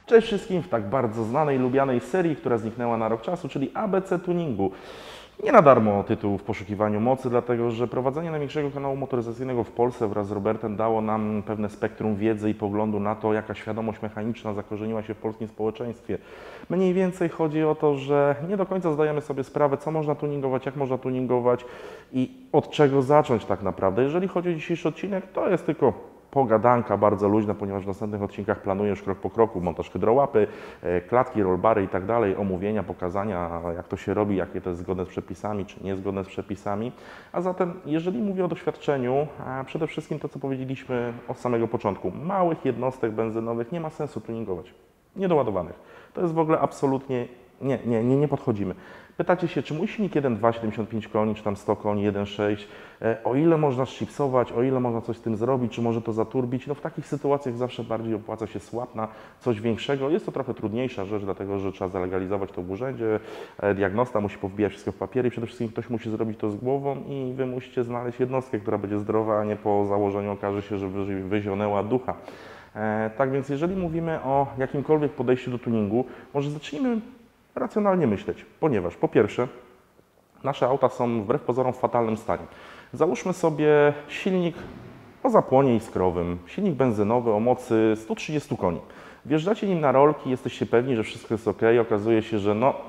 Cześć wszystkim w tak bardzo znanej, lubianej serii, która zniknęła na rok czasu, czyli ABC Tuningu. Nie na darmo tytuł w poszukiwaniu mocy, dlatego że prowadzenie największego kanału motoryzacyjnego w Polsce wraz z Robertem dało nam pewne spektrum wiedzy i poglądu na to, jaka świadomość mechaniczna zakorzeniła się w polskim społeczeństwie. Mniej więcej chodzi o to, że nie do końca zdajemy sobie sprawę, co można tuningować, jak można tuningować i od czego zacząć tak naprawdę. Jeżeli chodzi o dzisiejszy odcinek, to jest tylko pogadanka bardzo luźna, ponieważ w następnych odcinkach planuję już krok po kroku montaż hydrołapy, klatki, rollbary i tak dalej, omówienia, pokazania, jak to się robi, jakie to jest zgodne z przepisami, czy niezgodne z przepisami. A zatem, jeżeli mówię o doświadczeniu, przede wszystkim to, co powiedzieliśmy od samego początku, małych jednostek benzynowych nie ma sensu tuningować, niedoładowanych. To jest w ogóle absolutnie, nie podchodzimy. Pytacie się, czy mój silnik 1.2, 75 koni, czy tam 100 koni, 1.6, o ile można szczypsować, o ile można coś z tym zrobić, czy może to zaturbić? No w takich sytuacjach zawsze bardziej opłaca się swap na coś większego. Jest to trochę trudniejsza rzecz, dlatego że trzeba zalegalizować to w urzędzie, diagnosta musi powbijać wszystko w papiery i przede wszystkim ktoś musi zrobić to z głową i Wy musicie znaleźć jednostkę, która będzie zdrowa, a nie po założeniu okaże się, że wyzionęła ducha. Tak więc jeżeli mówimy o jakimkolwiek podejściu do tuningu, może zacznijmy racjonalnie myśleć, ponieważ po pierwsze nasze auta są wbrew pozorom w fatalnym stanie. Załóżmy sobie silnik o zapłonie iskrowym, silnik benzynowy o mocy 130 koni. Wjeżdżacie nim na rolki, jesteście pewni, że wszystko jest ok, okazuje się, że no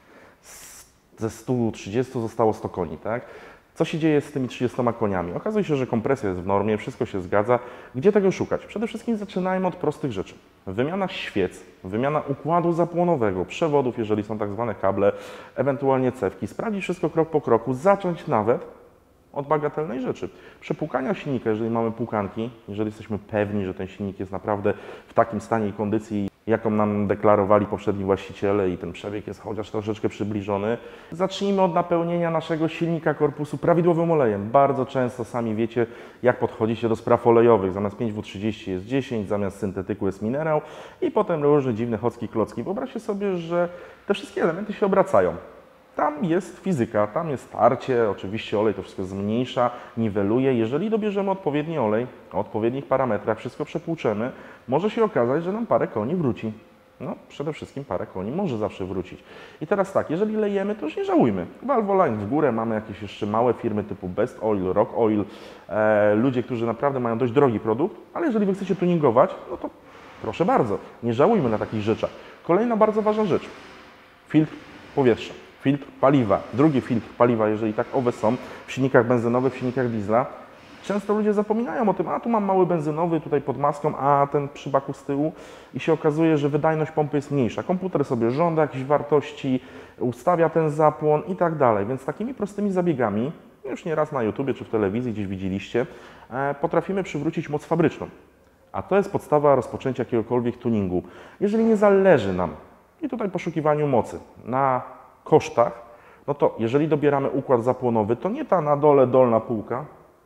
ze 130 zostało 100 koni, tak? Co się dzieje z tymi 30 koniami? Okazuje się, że kompresja jest w normie, wszystko się zgadza. Gdzie tego szukać? Przede wszystkim zaczynajmy od prostych rzeczy. Wymiana świec, wymiana układu zapłonowego, przewodów, jeżeli są tak zwane kable, ewentualnie cewki. Sprawdzić wszystko krok po kroku, zacząć nawet od bagatelnej rzeczy. Przepłukania silnika, jeżeli mamy płukanki, jeżeli jesteśmy pewni, że ten silnik jest naprawdę w takim stanie i kondycji, jaką nam deklarowali poprzedni właściciele i ten przebieg jest chociaż troszeczkę przybliżony. Zacznijmy od napełnienia naszego silnika korpusu prawidłowym olejem. Bardzo często sami wiecie, jak podchodzicie do spraw olejowych. Zamiast 5W30 jest 10, zamiast syntetyku jest minerał i potem różne dziwne chocki klocki. Wyobraźcie sobie, że te wszystkie elementy się obracają. Tam jest fizyka, tam jest tarcie, oczywiście olej to wszystko zmniejsza, niweluje. Jeżeli dobierzemy odpowiedni olej, o odpowiednich parametrach, wszystko przepłuczemy, może się okazać, że nam parę koni wróci. No, przede wszystkim parę koni może zawsze wrócić. I teraz tak, jeżeli lejemy, to już nie żałujmy. Valvoline w górę, mamy jakieś jeszcze małe firmy typu Best Oil, Rock Oil, ludzie, którzy naprawdę mają dość drogi produkt, ale jeżeli Wy chcecie tuningować, no to proszę bardzo, nie żałujmy na takich rzeczach. Kolejna bardzo ważna rzecz, filtr powietrza. Filtr paliwa, drugi filtr paliwa, jeżeli tak owe są, w silnikach benzynowych, w silnikach diesla. Często ludzie zapominają o tym, a tu mam mały benzynowy tutaj pod maską, a ten przy baku z tyłu i się okazuje, że wydajność pompy jest mniejsza. Komputer sobie żąda jakichś wartości, ustawia ten zapłon i tak dalej. Więc takimi prostymi zabiegami, już nieraz na YouTubie czy w telewizji gdzieś widzieliście, potrafimy przywrócić moc fabryczną. A to jest podstawa rozpoczęcia jakiegokolwiek tuningu. Jeżeli nie zależy nam, i tutaj poszukiwaniu mocy, na kosztach, no to jeżeli dobieramy układ zapłonowy, to nie ta na dole dolna półka,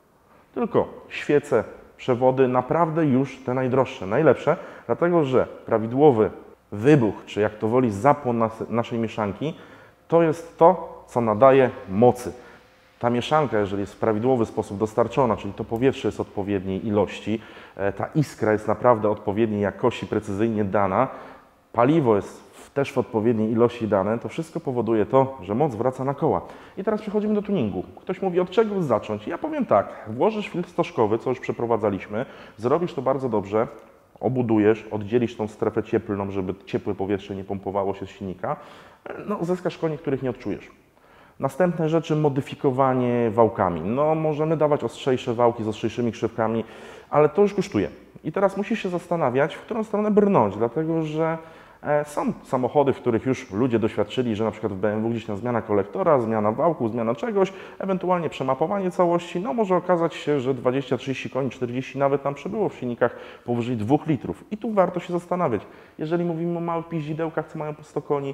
tylko świece, przewody, naprawdę już te najdroższe, najlepsze, dlatego że prawidłowy wybuch, czy jak to woli zapłon naszej mieszanki, to jest to, co nadaje mocy. Ta mieszanka, jeżeli jest w prawidłowy sposób dostarczona, czyli to powietrze jest odpowiedniej ilości, ta iskra jest naprawdę odpowiedniej jakości, precyzyjnie dana, paliwo jest też w odpowiedniej ilości dane, to wszystko powoduje to, że moc wraca na koła. I teraz przechodzimy do tuningu. Ktoś mówi, od czego zacząć? Ja powiem tak, włożysz filtr stożkowy, co już przeprowadzaliśmy, zrobisz to bardzo dobrze, obudujesz, oddzielisz tą strefę cieplną, żeby ciepłe powietrze nie pompowało się z silnika, no zyskasz koni, których nie odczujesz. Następne rzeczy, modyfikowanie wałkami. No możemy dawać ostrzejsze wałki z ostrzejszymi krzywkami, ale to już kosztuje. I teraz musisz się zastanawiać, w którą stronę brnąć, dlatego że są samochody, w których już ludzie doświadczyli, że na przykład w BMW gdzieś tam zmiana kolektora, zmiana wałku, zmiana czegoś, ewentualnie przemapowanie całości, no może okazać się, że 20, 30 koni, 40 nawet tam przebyło w silnikach powyżej 2 litrów. I tu warto się zastanawiać. Jeżeli mówimy o małych piździdełkach, co mają po 100 koni,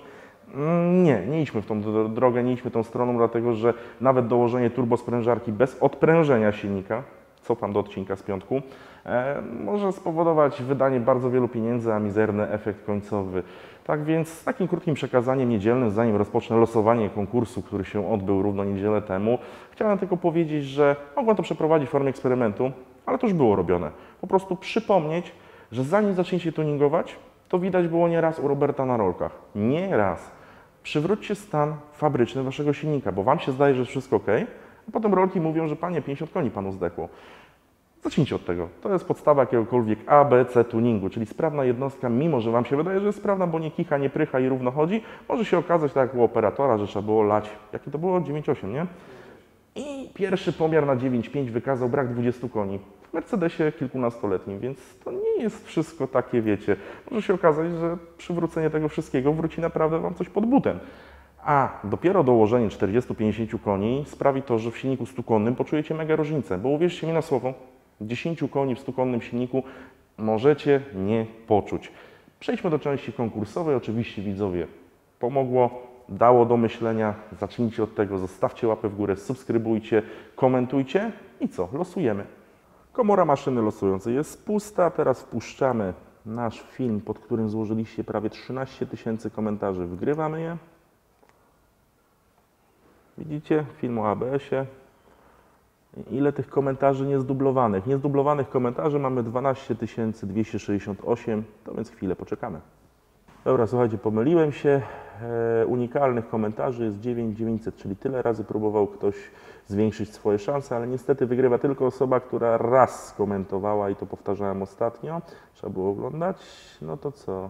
nie idźmy w tą drogę, nie idźmy tą stroną, dlatego że nawet dołożenie turbosprężarki bez odprężenia silnika, cofam do odcinka z piątku, może spowodować wydanie bardzo wielu pieniędzy, a mizerny efekt końcowy. Tak więc z takim krótkim przekazaniem niedzielnym, zanim rozpocznę losowanie konkursu, który się odbył równo niedzielę temu, chciałem tylko powiedzieć, że mogłem to przeprowadzić w formie eksperymentu, ale to już było robione. Po prostu przypomnieć, że zanim zaczniecie tuningować, To widać było nieraz u Roberta na rolkach. Nieraz. Przywróćcie stan fabryczny waszego silnika, bo wam się zdaje, że jest wszystko ok, a potem rolki mówią, że panie, 50 koni panu zdechło. Zacznijcie od tego. To jest podstawa jakiegokolwiek ABC tuningu, czyli sprawna jednostka, mimo że wam się wydaje, że jest sprawna, bo nie kicha, nie prycha i równo chodzi, może się okazać, tak jak u operatora, że trzeba było lać. Jakie to było? 9,8, nie? I pierwszy pomiar na 9,5 wykazał brak 20 koni. W Mercedesie kilkunastoletnim, więc to nie jest wszystko takie, wiecie. Może się okazać, że przywrócenie tego wszystkiego wróci naprawdę wam coś pod butem. A dopiero dołożenie 40-50 koni sprawi to, że w silniku 100-konnym poczujecie mega różnicę. Bo uwierzcie mi na słowo, 10 koni w 100-konnym silniku możecie nie poczuć. Przejdźmy do części konkursowej. Oczywiście widzowie, pomogło, dało do myślenia. Zacznijcie od tego, zostawcie łapę w górę, subskrybujcie, komentujcie i co? Losujemy. Komora maszyny losującej jest pusta. Teraz wpuszczamy nasz film, pod którym złożyliście prawie 13 000 komentarzy. Wgrywamy je. Widzicie? Film o ABS-ie. Ile tych komentarzy niezdublowanych? Niezdublowanych komentarzy mamy 12 268, to więc chwilę poczekamy. Dobra, słuchajcie, pomyliłem się. Unikalnych komentarzy jest 9900, czyli tyle razy próbował ktoś zwiększyć swoje szanse, ale niestety wygrywa tylko osoba, która raz skomentowała i to powtarzałem ostatnio. Trzeba było oglądać. No to co?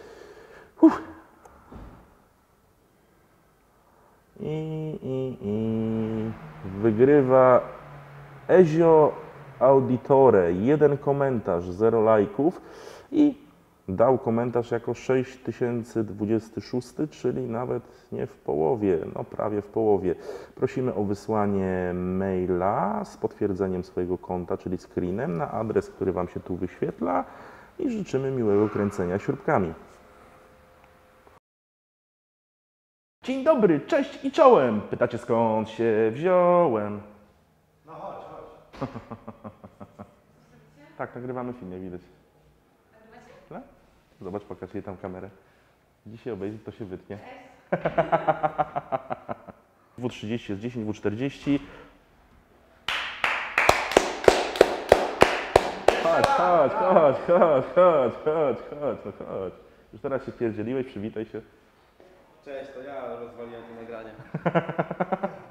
I wygrywa Ezio Auditore, 1 komentarz, 0 lajków i dał komentarz jako 6026, czyli nawet nie w połowie, no prawie w połowie. Prosimy o wysłanie maila z potwierdzeniem swojego konta, czyli screenem na adres, który wam się tu wyświetla i życzymy miłego kręcenia śrubkami. Dzień dobry, cześć i czołem! Pytacie, skąd się wziąłem? No chodź. Tak, nagrywamy film, jak widać. No? Zobacz, pokaż jej tam kamerę. Dzisiaj obejrzy, to się wytnie. W30 jest 10, W40. Chodź. Już teraz się pierdzieliłeś, przywitaj się. Cześć, to ja rozwaliłem to nagranie.